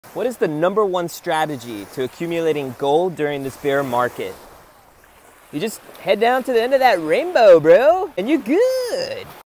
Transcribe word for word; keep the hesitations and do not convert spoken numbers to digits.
What is the number one strategy to accumulating gold during this bear market? You just head down to the end of that rainbow, bro, and you're good.